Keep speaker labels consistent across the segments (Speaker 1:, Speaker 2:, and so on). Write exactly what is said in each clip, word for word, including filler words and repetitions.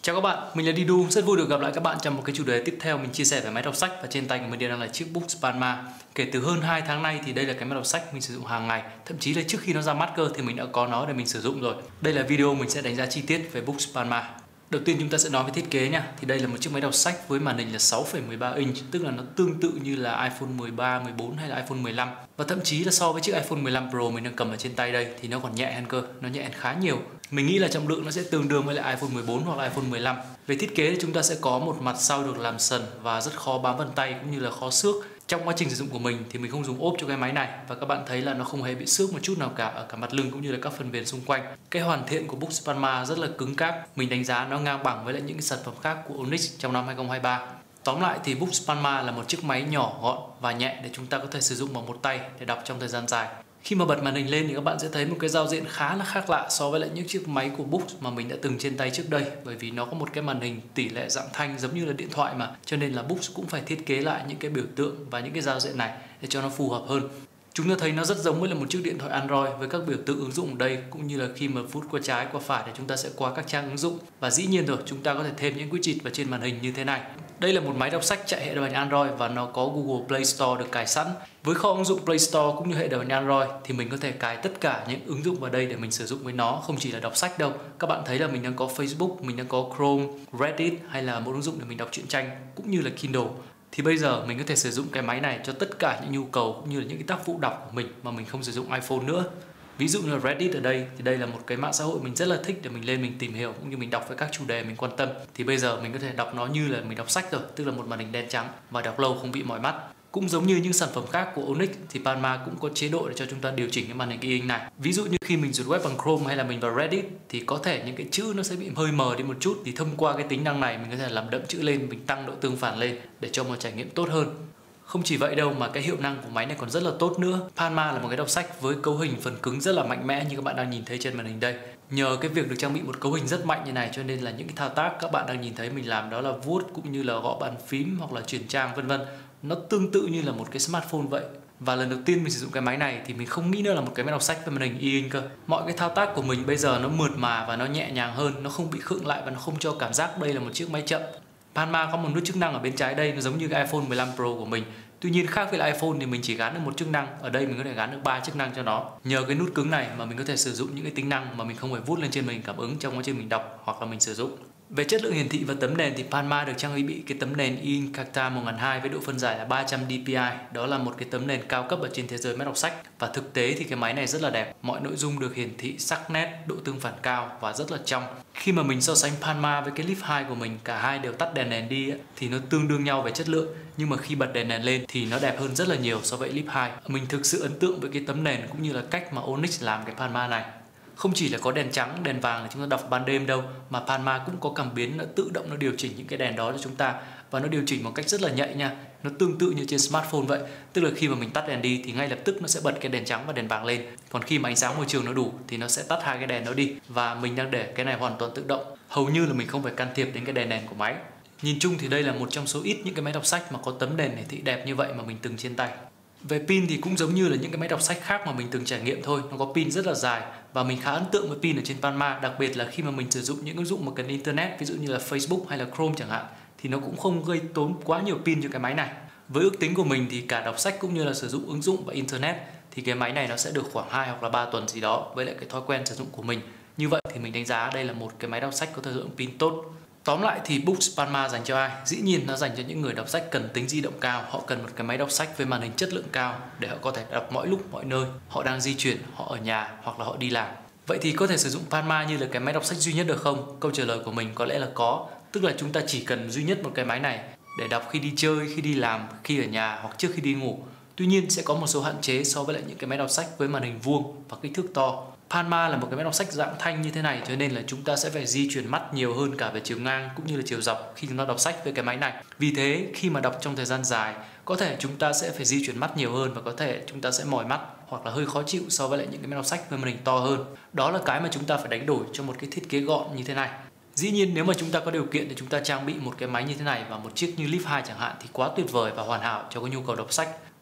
Speaker 1: Chào các bạn, mình là Didu, rất vui được gặp lại các bạn trong một cái chủ đề tiếp theo. Mình chia sẻ về máy đọc sách và trên tay của mình đang là chiếc Books Panma. Kể từ hơn hai tháng nay thì đây là cái máy đọc sách mình sử dụng hàng ngày, thậm chí là trước khi nó ra mắt cơ thì mình đã có nó để mình sử dụng rồi. Đây là video mình sẽ đánh giá chi tiết về Books Panma. Đầu tiên chúng ta sẽ nói về thiết kế nha. Thì đây là một chiếc máy đọc sách với màn hình là sáu phẩy mười ba inch, tức là nó tương tự như là iPhone mười ba, mười bốn hay là iPhone mười lăm. Và thậm chí là so với chiếc iPhone mười lăm Pro mình đang cầm ở trên tay đây thì nó còn nhẹ hơn cơ, nó nhẹ hơn khá nhiều. Mình nghĩ là trọng lượng nó sẽ tương đương với lại iPhone mười bốn hoặc là iPhone mười lăm. Về thiết kế thì chúng ta sẽ có một mặt sau được làm sần và rất khó bám vân tay cũng như là khó xước. Trong quá trình sử dụng của mình thì mình không dùng ốp cho cái máy này và các bạn thấy là nó không hề bị xước một chút nào cả ở cả mặt lưng cũng như là các phần viền xung quanh. Cái hoàn thiện của Books Panma rất là cứng cáp, mình đánh giá nó ngang bằng với lại những cái sản phẩm khác của Onyx trong năm hai không hai ba. Tóm lại thì Books Panma là một chiếc máy nhỏ gọn và nhẹ để chúng ta có thể sử dụng bằng một tay để đọc trong thời gian dài. Khi mà bật màn hình lên thì các bạn sẽ thấy một cái giao diện khá là khác lạ so với lại những chiếc máy của Books mà mình đã từng trên tay trước đây, bởi vì nó có một cái màn hình tỷ lệ dạng thanh giống như là điện thoại mà, cho nên là Books cũng phải thiết kế lại những cái biểu tượng và những cái giao diện này để cho nó phù hợp hơn. Chúng ta thấy nó rất giống với là một chiếc điện thoại Android với các biểu tượng ứng dụng ở đây, cũng như là khi mà vuốt qua trái qua phải thì chúng ta sẽ qua các trang ứng dụng. Và dĩ nhiên rồi, chúng ta có thể thêm những widget vào trên màn hình như thế này. Đây là một máy đọc sách chạy hệ điều hành Android và nó có Google Play Store được cài sẵn. Với kho ứng dụng Play Store cũng như hệ điều hành Android thì mình có thể cài tất cả những ứng dụng vào đây để mình sử dụng với nó, không chỉ là đọc sách đâu. Các bạn thấy là mình đang có Facebook, mình đang có Chrome, Reddit hay là một ứng dụng để mình đọc truyện tranh cũng như là Kindle. Thì bây giờ mình có thể sử dụng cái máy này cho tất cả những nhu cầu cũng như là những cái tác vụ đọc của mình mà mình không sử dụng iPhone nữa. Ví dụ như là Reddit ở đây thì đây là một cái mạng xã hội mình rất là thích để mình lên mình tìm hiểu cũng như mình đọc với các chủ đề mình quan tâm. Thì bây giờ mình có thể đọc nó như là mình đọc sách rồi, tức là một màn hình đen trắng và đọc lâu không bị mỏi mắt. Cũng giống như những sản phẩm khác của Onyx thì Panma cũng có chế độ để cho chúng ta điều chỉnh cái màn hình e-ink này. Ví dụ như khi mình duyệt web bằng Chrome hay là mình vào Reddit thì có thể những cái chữ nó sẽ bị hơi mờ đi một chút, thì thông qua cái tính năng này mình có thể làm đậm chữ lên, mình tăng độ tương phản lên để cho một trải nghiệm tốt hơn. Không chỉ vậy đâu mà cái hiệu năng của máy này còn rất là tốt nữa. Panma là một cái đọc sách với cấu hình phần cứng rất là mạnh mẽ như các bạn đang nhìn thấy trên màn hình đây. Nhờ cái việc được trang bị một cấu hình rất mạnh như này cho nên là những cái thao tác các bạn đang nhìn thấy mình làm, đó là vuốt cũng như là gõ bàn phím hoặc là chuyển trang vân vân, nó tương tự như là một cái smartphone vậy. Và lần đầu tiên mình sử dụng cái máy này thì mình không nghĩ nữa là một cái máy đọc sách với màn hình e-ink cơ. Mọi cái thao tác của mình bây giờ nó mượt mà và nó nhẹ nhàng hơn, nó không bị khựng lại và nó không cho cảm giác đây là một chiếc máy chậm. Panma có một nút chức năng ở bên trái đây, nó giống như cái iPhone mười lăm Pro của mình. Tuy nhiên khác với iPhone thì mình chỉ gắn được một chức năng, ở đây mình có thể gắn được ba chức năng cho nó. Nhờ cái nút cứng này mà mình có thể sử dụng những cái tính năng mà mình không phải vuốt lên trên màn hình cảm ứng trong quá trình mình đọc hoặc là mình sử dụng. Về chất lượng hiển thị và tấm nền thì Panma được trang bị cái tấm nền e-ink Carta một nghìn hai trăm với độ phân giải là ba trăm D P I. Đó là một cái tấm nền cao cấp ở trên thế giới máy đọc sách. Và thực tế thì cái máy này rất là đẹp. Mọi nội dung được hiển thị sắc nét, độ tương phản cao và rất là trong. Khi mà mình so sánh Panma với cái Leaf hai của mình, cả hai đều tắt đèn nền đi thì nó tương đương nhau về chất lượng. Nhưng mà khi bật đèn nền lên thì nó đẹp hơn rất là nhiều so với Leaf hai. Mình thực sự ấn tượng với cái tấm nền cũng như là cách mà Onyx làm cái Panma này. Không chỉ là có đèn trắng, đèn vàng để chúng ta đọc ban đêm đâu, mà Panma cũng có cảm biến nó tự động nó điều chỉnh những cái đèn đó cho chúng ta, và nó điều chỉnh một cách rất là nhạy nha. Nó tương tự như trên smartphone vậy, tức là khi mà mình tắt đèn đi thì ngay lập tức nó sẽ bật cái đèn trắng và đèn vàng lên. Còn khi mà ánh sáng môi trường nó đủ thì nó sẽ tắt hai cái đèn đó đi, và mình đang để cái này hoàn toàn tự động. Hầu như là mình không phải can thiệp đến cái đèn nền của máy. Nhìn chung thì đây là một trong số ít những cái máy đọc sách mà có tấm nền hiển thị đẹp như vậy mà mình từng trên tay. Về pin thì cũng giống như là những cái máy đọc sách khác mà mình từng trải nghiệm thôi, nó có pin rất là dài và mình khá ấn tượng với pin ở trên Panma, đặc biệt là khi mà mình sử dụng những ứng dụng mà cần internet, ví dụ như là Facebook hay là Chrome chẳng hạn, thì nó cũng không gây tốn quá nhiều pin cho cái máy này. Với ước tính của mình thì cả đọc sách cũng như là sử dụng ứng dụng và internet thì cái máy này nó sẽ được khoảng hai hoặc là ba tuần gì đó với lại cái thói quen sử dụng của mình. Như vậy thì mình đánh giá đây là một cái máy đọc sách có thời lượng pin tốt. Tóm lại thì Books Panma dành cho ai? Dĩ nhiên nó dành cho những người đọc sách cần tính di động cao. Họ cần một cái máy đọc sách với màn hình chất lượng cao để họ có thể đọc mọi lúc mọi nơi. Họ đang di chuyển, họ ở nhà hoặc là họ đi làm. Vậy thì có thể sử dụng Panma như là cái máy đọc sách duy nhất được không? Câu trả lời của mình có lẽ là có. Tức là chúng ta chỉ cần duy nhất một cái máy này để đọc khi đi chơi, khi đi làm, khi ở nhà hoặc trước khi đi ngủ. Tuy nhiên sẽ có một số hạn chế so với lại những cái máy đọc sách với màn hình vuông và kích thước to. Panma là một cái máy đọc sách dạng thanh như thế này, cho nên là chúng ta sẽ phải di chuyển mắt nhiều hơn cả về chiều ngang cũng như là chiều dọc khi chúng ta đọc sách với cái máy này. Vì thế khi mà đọc trong thời gian dài, có thể chúng ta sẽ phải di chuyển mắt nhiều hơn và có thể chúng ta sẽ mỏi mắt hoặc là hơi khó chịu so với lại những cái máy đọc sách với màn hình to hơn. Đó là cái mà chúng ta phải đánh đổi cho một cái thiết kế gọn như thế này. Dĩ nhiên nếu mà chúng ta có điều kiện để chúng ta trang bị một cái máy như thế này và một chiếc như Leaf hai chẳng hạn thì quá tuyệt vời và hoàn hảo cho cái nhu cầu đọc sách.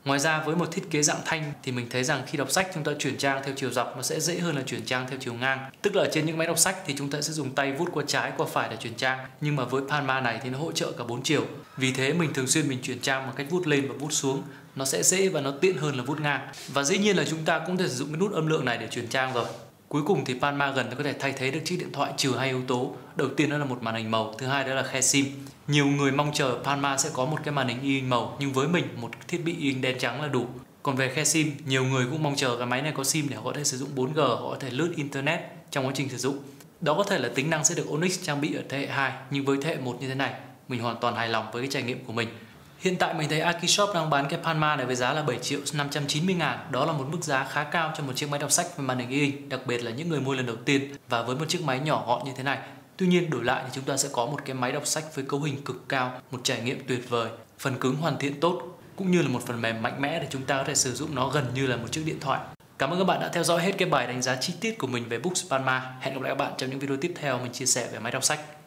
Speaker 1: Ngoài ra với một thiết kế dạng thanh thì mình thấy rằng khi đọc sách chúng ta chuyển trang theo chiều dọc nó sẽ dễ hơn là chuyển trang theo chiều ngang. Tức là ở trên những máy đọc sách thì chúng ta sẽ dùng tay vuốt qua trái qua phải để chuyển trang, nhưng mà với Palma này thì nó hỗ trợ cả bốn chiều. Vì thế mình thường xuyên mình chuyển trang bằng cách vuốt lên và vuốt xuống, nó sẽ dễ và nó tiện hơn là vuốt ngang. Và dĩ nhiên là chúng ta cũng thể sử dụng cái nút âm lượng này để chuyển trang rồi. Cuối cùng thì Palma gần có thể thay thế được chiếc điện thoại trừ hai yếu tố. Đầu tiên đó là một màn hình màu, thứ hai đó là khe sim. Nhiều người mong chờ Palma sẽ có một cái màn hình y hình màu, nhưng với mình một thiết bị y hình đen trắng là đủ. Còn về khe sim, nhiều người cũng mong chờ cái máy này có sim để họ có thể sử dụng bốn G, họ có thể lướt internet trong quá trình sử dụng. Đó có thể là tính năng sẽ được Onyx trang bị ở thế hệ hai, nhưng với thế hệ một như thế này, mình hoàn toàn hài lòng với cái trải nghiệm của mình. Hiện tại mình thấy Akishop đang bán cái Palma này với giá là bảy triệu năm trăm chín mươi ngàn. Đó là một mức giá khá cao cho một chiếc máy đọc sách với màn hình y hình, đặc biệt là những người mua lần đầu tiên và với một chiếc máy nhỏ gọn như thế này. Tuy nhiên đổi lại thì chúng ta sẽ có một cái máy đọc sách với cấu hình cực cao, một trải nghiệm tuyệt vời, phần cứng hoàn thiện tốt, cũng như là một phần mềm mạnh mẽ để chúng ta có thể sử dụng nó gần như là một chiếc điện thoại. Cảm ơn các bạn đã theo dõi hết cái bài đánh giá chi tiết của mình về Boox Palma. Hẹn gặp lại các bạn trong những video tiếp theo mình chia sẻ về máy đọc sách.